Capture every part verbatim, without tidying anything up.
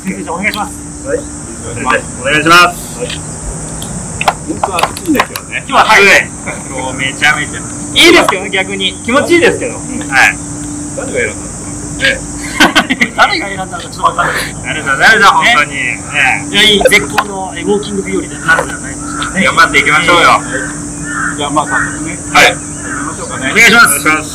先生じゃお願いします。 はい。お願いします。本当は暑いんだけどね。 今日は暑い。 もうめちゃめちゃ。 いいですけどね、逆に気持ちいいですけど。はい。 誰が選んだの？ね。 誰が選んだのかちょっとわかんないですけど。 誰だ誰だ本当に。 いや、いい絶好のウォーキング日和でなるんじゃないですかね。 頑張っていきましょうよ。 じゃあまあ早速ね。 はい。 行きましょうかね。 お願いします。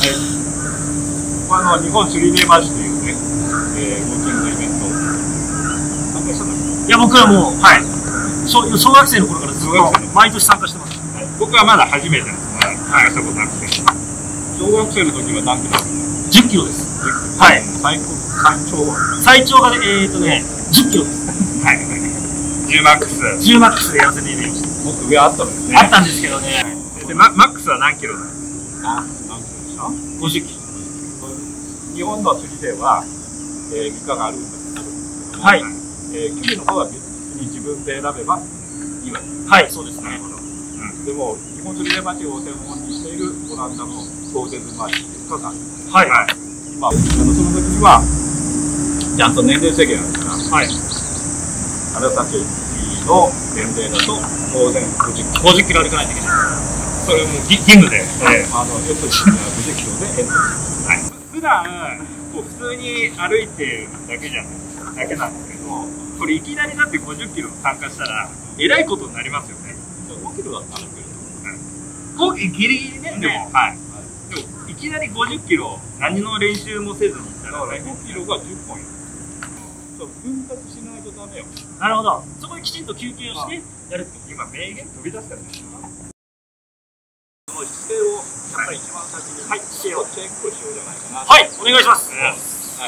あの日本スリーデーマッシュというね、えー、ウォーキングのイベント参加したんだけど。 いや僕らもうはい小小学生の頃からずっと毎年参加してます。 僕はまだ初めてです。参加したことなくて。小学生の時は何キロ？ じゅっキロです。はい。 最高最長は最長がえっとねじゅっキロです。はい。 じゅうマックス。 じゅうマックスでやらせていただきました。 もっと上あったんですね。 あったんですけどね。 でマックスは何キロなの？ あ、何キロでした？ごじゅっキロ。日本の釣りでは、えー、技価があるんですけど、 はい。 えー、距離の方は別に自分で選べばいいわけです。 はい、そうですね。 うん、でも、日本釣りで町を専門にしているオランダのゴーデンズマーチっていうのがあるんです。 はいはい。 今、あのその時には、ちゃんと年齢制限あるから、 はい。 あなたたちの年齢だと当然ごじゅっキロ。 ごじゅっキロ歩かないといけない。 それも義務で。 あの、よくごじゅっキロでエントリー。 普段こう普通に歩いてるだけじゃないだけなんですけど、これいきなりだってごじゅっキロ参加したらえらいことになりますよね。 ごキロだったら歩ける。 こうギリギリね。でもはい。でもいきなりごじゅっキロ何の練習もせずに行ったらごキロがじゅっぽんよ。そう分割しないとダメよ。 なるほど。そこできちんと休憩をしてやるって。 今名言飛び出したね。 その姿勢をやっぱり一番先に、 はい、姿勢をチェックしようじゃないかな。 はい、お願いします。 はい。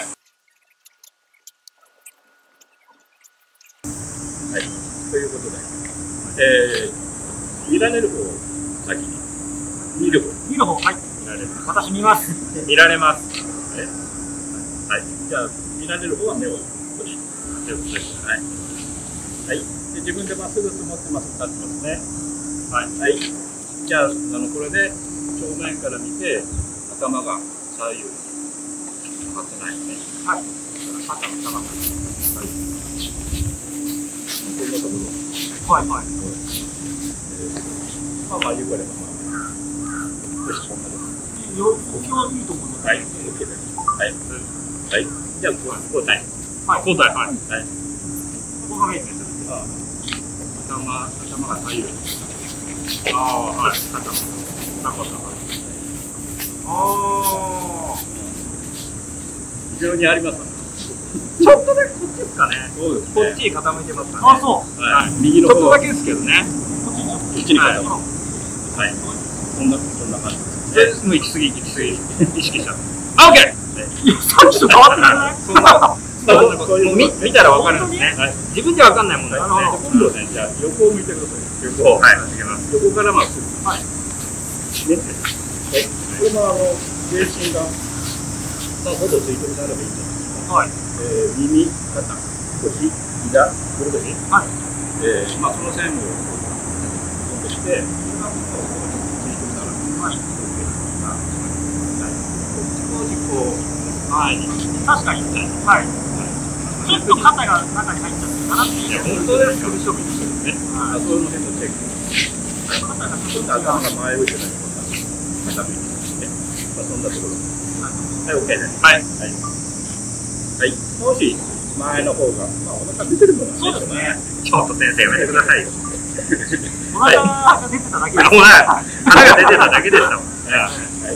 はい。ということで、えー、見られる方を先に、見る方。 見る方、はい。 見られる。 私見ます。 見られます。 えはい。じゃあ、見られる方は目を閉じて。 手を閉じて。 はい。はい。で、自分でまっすぐ持ってます。立ってますね。 はい。 はい。じゃあ、あの、これで正面から見て、頭が左右に上がってないね。 はい。 肩の高さ。はい。こんなところ。 はいはい。 えー、まあまあ、言うから、まあ。よし、こんなところ。 よ、呼吸はいいと思います。 はい。OK です。はい。はい。じゃあ、交代。 はい。交代。はい。 はい。 ここがメインです。 ああ。頭、頭が左右に。 ああ、はい。 肩も高さが。 ああ。 非常にありますか。 ちょっとだけこっちですかね。 そうですね。 こっちに傾いてますかね。 あ、そう。 はい。右の方。 ちょっとだけですけどね。 こっちに。 こっちに傾いて。 はい。 はい。こんな、こんな感じです。 え、もう行き過ぎ、行き過ぎ。意識した。あ、オッケー。 いや、さっきと変わってない。 そんな。もう見見たらわかるんですね。自分じゃわかんないもんね。 今度ね、じゃあ横を向いてください。 横。はい。向けます。 横からまっすぐ。 はい。 ね。はい。これもあの重心がまあほぼついてるならばいいんじゃないですか。 はい。 えー、耳、肩、腰、膝、これでね。 はい。 えー、まあその線を落として、今もこうついてるならば、はい。少しこう前に。 確かに。はい。ちょっと肩が中に入っちゃってかなっていう。 本当ですか。処理してるね。あ、その辺のチェック。 肩がちょっと頭が前後ろにこんな傾いてますね。まあそんなところ。はい、OK です。はい。はい。はい。もし前の方が、まあお腹出てるのがそうですね。 ちょっと先生やめてくださいよ。 お腹が出てただけです。 ほら、腹が出てただけでしたもん。 はい。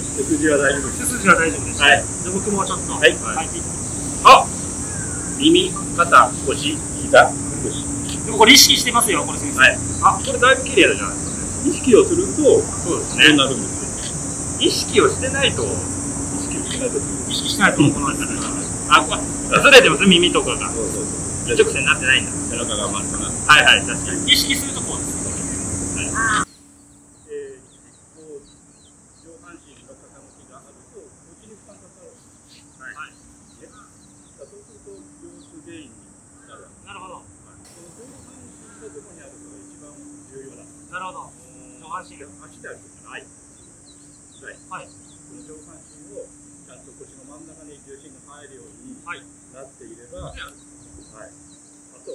背筋は大丈夫です。 背筋は大丈夫です。 はい。 で僕もちょっとはい。 巻いていって。 あ、耳、肩、腰、膝、腰。 でもこれ意識してますよ、これ先生。 はい。 あ、これだいぶ綺麗じゃないですかね。 意識をすると、 そうですね。 なるんですよ。 意識をしてないと、 意識をしないと。 意識しないとこのですね。 あ、これ、ずれてます、耳とかが。 そうそうそう。 一直線になってないんだ。 背中が丸くなって。 はいはい、確かに。 意識するとこうです。 はい。えー、こう上半身の傾きがあると、こっちに負担かかる。 はい。 ね。そうすると、腰痛原因になるわけ。 なるほど。 この上半身のところにあるのが一番重要なんです。 なるほど。上半身が。 足であるとかない。はい。 はい。 この上半身をちゃんと腰の真ん中に重心が入るようにはい。 なっていれば、はい。 と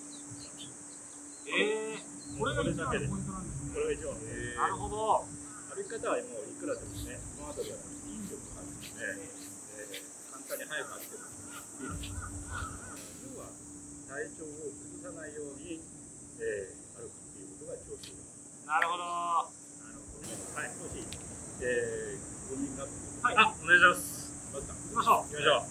ええ、これが一番のポイントなんですね。 これが一番ね。 なるほど。 歩き方はもういくらでもね、この辺りは引力があるので、えー、簡単に速く歩ける。要は体調を崩さないように、えー、歩くっていうことが調子いい。 なるほど。 なるほど。はい、もし、えー、ごにんが、 はい、 あ、お願いします。行きましょう。 行きましょう。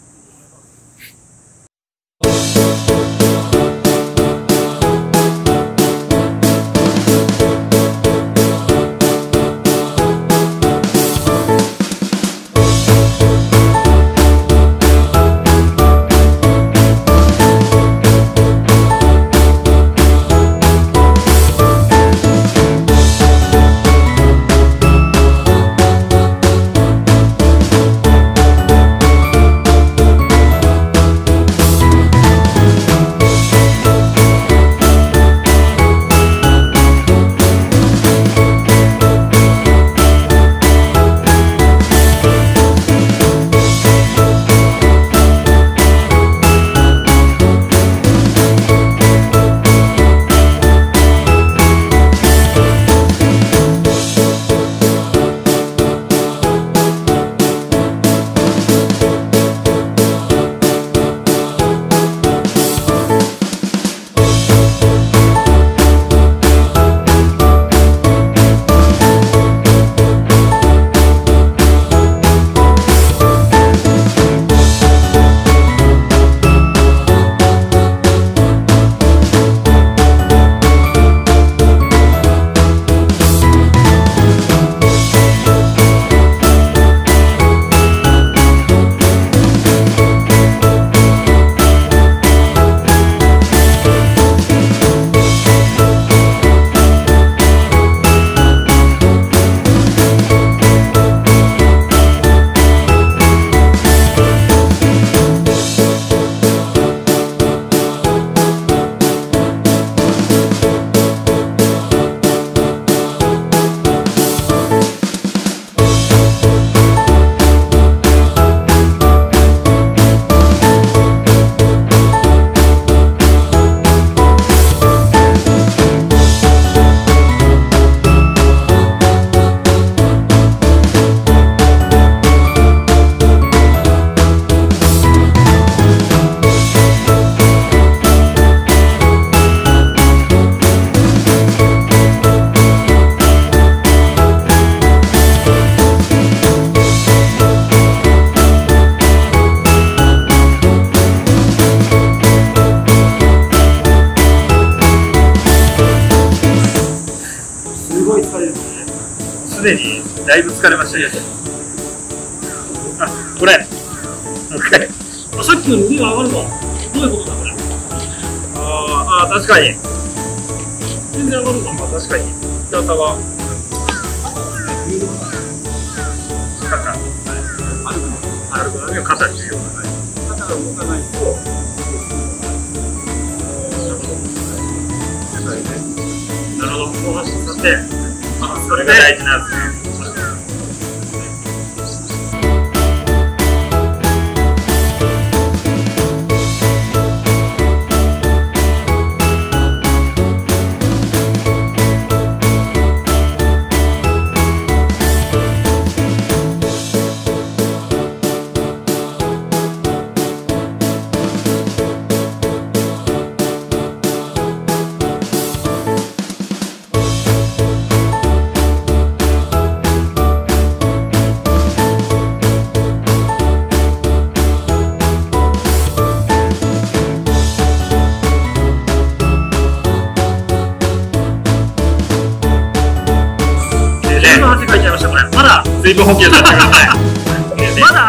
すでにだいぶ疲れましたね。あ、これ。もう一回。 あ、さっきより腕が上がるぞ。どういうことだこれ。 ああ、確かに。 全然上がるぞ。 まあ、確かに。痛さは。肩。歩くの。歩くのには肩重要がない。 肩が動かないと。 なるほど。こう発信させて。それが大事なんですね。水分補給させてください。まだ